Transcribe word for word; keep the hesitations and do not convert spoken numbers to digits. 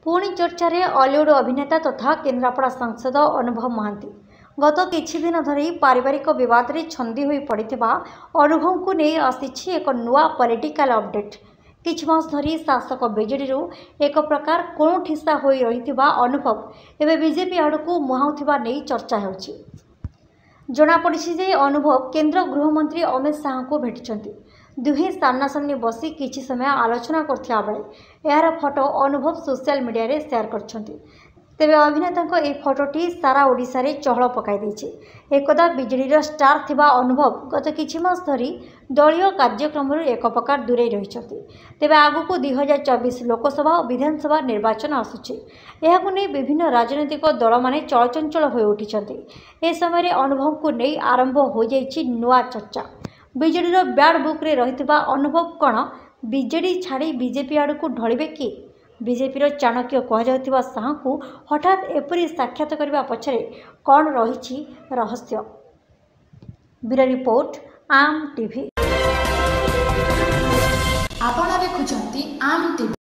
पुणी चर्चा रे हॉलीवुड अभिनेता तथा केन्द्रापड़ा सांसद अनुभव महांती गत किछि दिन धरी पारिवारिक बद में छंदी होई पड़िथिबा अनुभव को नहीं आसी एक नुआ पॉलिटिकल अपडेट। किछि मास धरी शासक बीजेडी एक प्रकार कोण ठिसा होई रहिथिबा अनुभव एवं बीजेपी आड़कू मुहाउथिबा नहीं चर्चा होछि। जना पड़िछि जे अनुभव केंद्र गृहमंत्री अमित शाह को भेटिछंती। दुहे सामनासामनी बसी किछि समय आलोचना करथिया बेले यार फोटो अनुभव सोशल मीडिया रे शेयर करछंती। तेबे अभिनेता को ए फोटोटी सारा ओडिशा रे चहल पकाई दैछि। एकदा बीजेडी स्टार थिबा अनुभव गत किछि मास धरी दलीय कार्यक्रम एक प्रकार दूरे रहिछंती। तेबे आगुको दुई हजार चौबीस लोकसभा और विधानसभा निर्वाचन आसुछि। एहाकु नै विभिन्न राजनैतिक दल माने चलचंचल होई उठिछंती। ए समय रे अनुभव को नै आरंभ हो जाइछि नुआ चर्चा। बीजेडी बैड बुक रे रहिथिबा अनुभव कौन बीजेडी छाड़ी बीजेपी आड़ को ढलिबे कि? बीजेपी चाणक्य कहुवा शाह को हठात एपरी साक्षात करने पछरे कौन रही रहस्य? ब्यूरो रिपोर्ट आम टीवी। आपण देखुछंती आम टीवी।